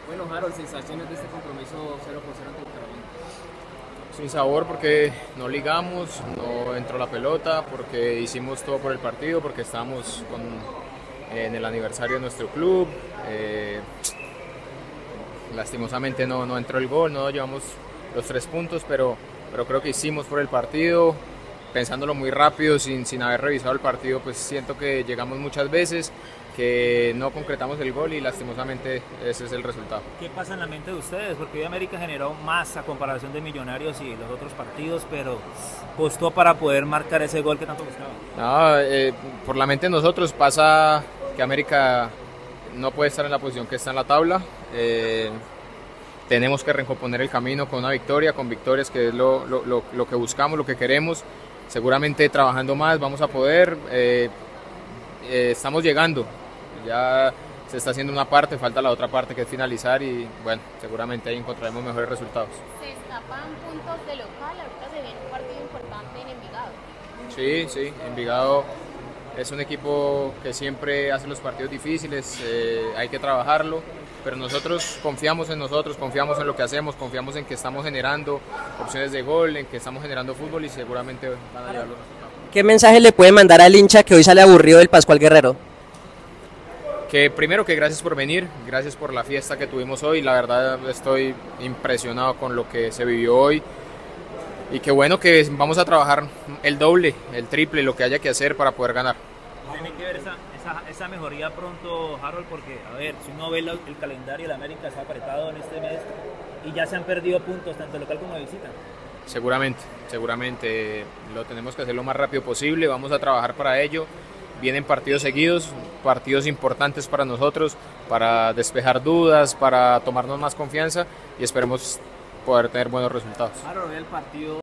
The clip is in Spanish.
Bueno, Harold, sensaciones de este compromiso 0-0 ante Bucaramanga. Sin sabor porque no ligamos, no entró la pelota, porque hicimos todo por el partido, porque estábamos en el aniversario de nuestro club. Lastimosamente no entró el gol, no llevamos los 3 puntos, pero creo que hicimos por el partido. Pensándolo muy rápido, sin haber revisado el partido, pues siento que llegamos muchas veces, que no concretamos el gol y lastimosamente ese es el resultado. ¿Qué pasa en la mente de ustedes? Porque hoy América generó más a comparación de Millonarios y los otros partidos, pero costó para poder marcar ese gol que tanto buscaba. Por la mente de nosotros pasa que América no puede estar en la posición que está en la tabla. Tenemos que recomponer el camino con una victoria, con victorias, que es lo que buscamos, lo que queremos. Seguramente trabajando más vamos a poder. Estamos llegando, ya se está haciendo una parte, falta la otra parte que es finalizar y bueno, seguramente ahí encontraremos mejores resultados. Se escapan puntos de local, ahorita se viene un partido importante en Envigado. Sí, Envigado es un equipo que siempre hace los partidos difíciles, hay que trabajarlo, pero nosotros, confiamos en lo que hacemos, confiamos en que estamos generando opciones de gol, en que estamos generando fútbol y seguramente van a llegar los resultados. ¿Qué mensaje le puede mandar al hincha que hoy sale aburrido del Pascual Guerrero? Que primero que gracias por venir, gracias por la fiesta que tuvimos hoy, la verdad estoy impresionado con lo que se vivió hoy y que bueno que vamos a trabajar el doble, el triple, lo que haya que hacer para poder ganar. Tiene que ver esa mejoría pronto, Harold, porque, a ver, si uno ve el calendario, el América está apretado en este mes y ya se han perdido puntos, tanto local como de visita. Seguramente lo tenemos que hacer lo más rápido posible, vamos a trabajar para ello. Vienen partidos seguidos, partidos importantes para nosotros, para despejar dudas, para tomarnos más confianza y esperemos poder tener buenos resultados. Harold, el partido